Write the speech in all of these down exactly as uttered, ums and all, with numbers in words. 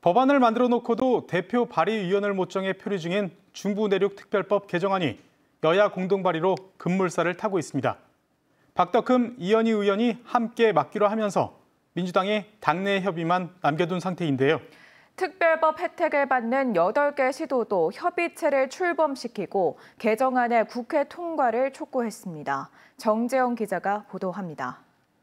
법안을 만들어 놓고도 대표 발의위원을 못 정해 표류 중인 중부내륙특별법 개정안이 여야 공동 발의로 급물살을 타고 있습니다. 박덕흠, 이현희 의원이 함께 맡기로 하면서 민주당이 당내 협의만 남겨둔 상태인데요. 특별법 혜택을 받는 여덟 개 시도도 협의체를 출범시키고 개정안의 국회 통과를 촉구했습니다. 정재영 기자가 보도합니다.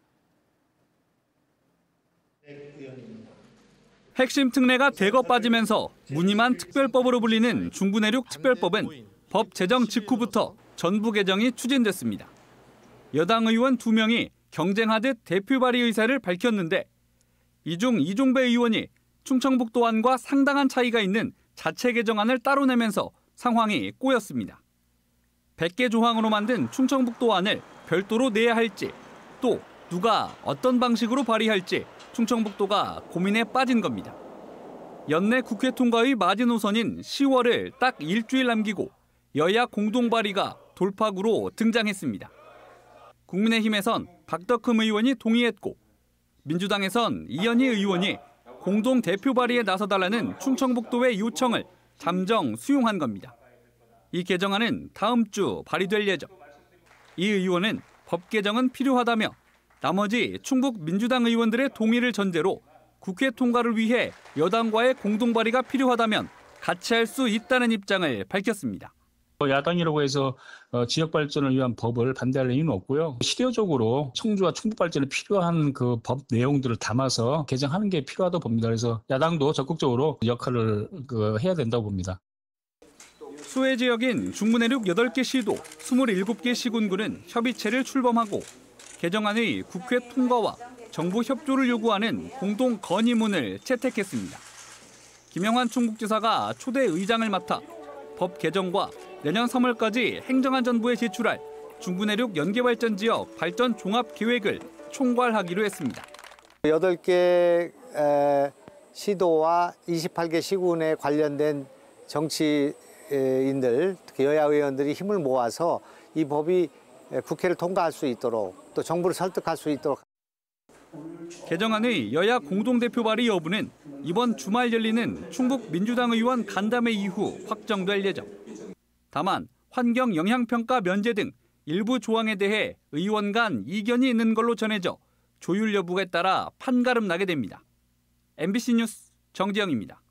핵심 특례가 대거 빠지면서 무늬만 특별법으로 불리는 중부내륙 특별법은 법 제정 직후부터 전부 개정이 추진됐습니다. 여당 의원 두 명이 경쟁하듯 대표 발의 의사를 밝혔는데 이 중 이종배 의원이 충청북도안과 상당한 차이가 있는 자체 개정안을 따로 내면서 상황이 꼬였습니다. 백 개 조항으로 만든 충청북도안을 별도로 내야 할지 또 누가 어떤 방식으로 발의할지 충청북도가 고민에 빠진 겁니다. 연내 국회 통과의 마지노선인 시월을 딱 일주일 남기고 여야 공동 발의가 돌파구로 등장했습니다. 국민의힘에선 박덕흠 의원이 동의했고 민주당에선 이현희 의원이 공동 대표 발의에 나서달라는 충청북도의 요청을 잠정 수용한 겁니다. 이 개정안은 다음 주 발의될 예정. 이 의원은 법 개정은 필요하다며 나머지 충북 민주당 의원들의 동의를 전제로 국회 통과를 위해 여당과의 공동 발의가 필요하다면 같이 할 수 있다는 입장을 밝혔습니다. 야당이라고 해서 지역 발전을 위한 법을 반대할 이유는 없고요. 실효적으로 청주와 충북 발전에 필요한 그 법 내용들을 담아서 개정하는 게 필요하다고 봅니다. 그래서 야당도 적극적으로 역할을 그 해야 된다고 봅니다. 수해 지역인 중부내륙 여덟 개 시도 스물일곱 개 시군구는 협의체를 출범하고 개정안의 국회 통과와 정부 협조를 요구하는 공동 건의문을 채택했습니다. 김영환 충북지사가 초대 의장을 맡아 법 개정과 내년 삼월까지 행정안전부에 제출할 중부내륙 연계발전 지역 발전 종합계획을 총괄하기로 했습니다. 여덟 개 시도와 이십팔 개 시군에 관련된 정치인들, 특히 여야 의원들이 힘을 모아서 이 법이 국회를 통과할 수 있도록 또 정부를 설득할 수 있도록. 개정안의 여야 공동대표 발의 여부는 이번 주말 열리는 충북 민주당 의원 간담회 이후 확정될 예정. 다만 환경 영향평가 면제 등 일부 조항에 대해 의원 간 이견이 있는 걸로 전해져 조율 여부에 따라 판가름 나게 됩니다. 엠비씨 뉴스 정재영입니다.